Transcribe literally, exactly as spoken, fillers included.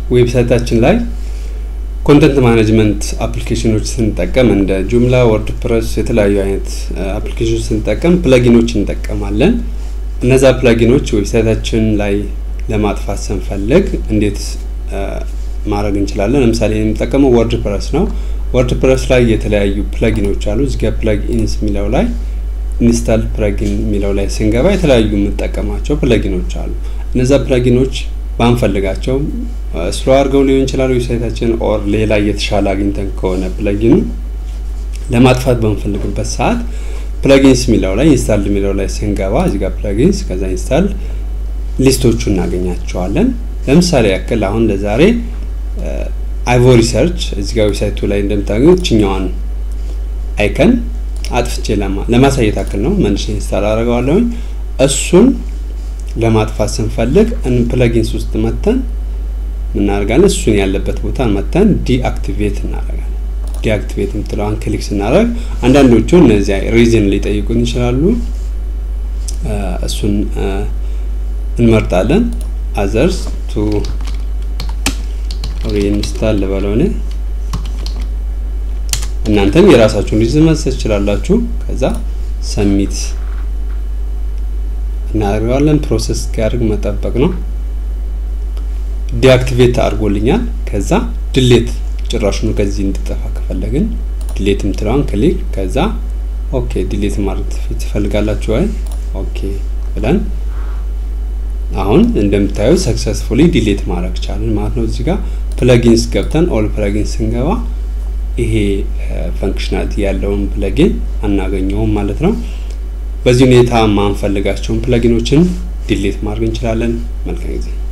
ዌብሳይታችን ላይ ኮንተንት ማኔጅመንት አፕሊኬሽኖች ስንጠቀም እንደ ጆomla ወርድፕረስ የተለያዩ አይነት አፕሊኬሽኖች ስንጠቀም ፕለጊኖች እንጠቀማለን እነዛ ፕለጊኖች ዌብሳይታችን ላይ ለማጥፋት ስንፈልግ እንዴት ማድረግ እንችላለን ለምሳሌ እንጠቀመው ወርድፕረስ ነው ወርድፕረስ ላይ የተለያዩ ፕለጊኖች አሉ እዚህ ጋር ፕለጊንስ ሚለው ላይ ኢንስታል ፕለጊን ሚለው ላይ ስንገባ የተለያዩ የምንጠቀማቸው ፕለጊኖች አሉ እነዛ ፕለጊኖች ባንፈልጋቸው ስሎ አድርገው ሊሆን ይችላል ዌብሳይታችን ኦር ሌላ የተሻለ አግኝተን ከሆነ ፕለጊኑ ለማጥፋት በመፈልግበት ሰዓት ፕለጊንስ ሚለው ላይ ኢንስታል ሚለው ላይ ስንገባ እዚህ ጋር ፕለጊንስ ከዛ ኢንስታል ሊስቶቹን እናገኛቸዋለን ለምሳሌ ያክል አሁን ለዛሬ አይቮሪ ሰርች እዚህ ጋር ዌብሳይቱ ላይ እንደምታገኙት ችኛዋን አይከን አጥፍቼ ለማ ለማሳየት አክል ነው መንሽ ኢንስታል አደርጋለሁ እሱን ለማጥፋት ስንፈልግ እን ፕለጊንስ ውስጥ መተን ምን አድርጋለን እሱን ያለበት ቦታ መተን ዲአክቲቬት እናደርጋለን ዲአክቲቬት እንትላን ክሊክ ስናደርግ አንዳንዶቹ እነዚህ ሪዝን ሊጠይቁን ይችላሉ እሱን እንመርጣለን others to reinstall ለባለሆነ እናንተም የራሳችሁን ሪዝን መስጠት ይችላልላችሁ ከዛ ሰሚት እናደርጋለን ፕሮሰስ ጋር መጠበቅ ነው ዲአክቲቬት አድርጎልኛል ከዛ ዲሊት ጭራሹን ከዚህ እንድጠፋ ከፈለግን ዲሊት ምትራን ክሊክ ከዛ ኦኬ ዲሊት ማለት ትፈልጋላችሁ አይ ኦኬ ብለን አሁን እንደምታዩ ሰክሰስፉሊ ዲሊት ማድረግ ቻለን ማለት ነው እዚህ ጋር ፕለጊንስ ገብተን ኦል ፕለጊንስ እንገባ ይሄ ፈንክሽናሊቲ ያለውን ፕለጊን አናገኘውም ማለት ነው በዚህ ሁኔታ ማንፈልጋቸውን ፕለጊኖችን ዲሊት ማድረግ እንችላለን መልካም ጊዜ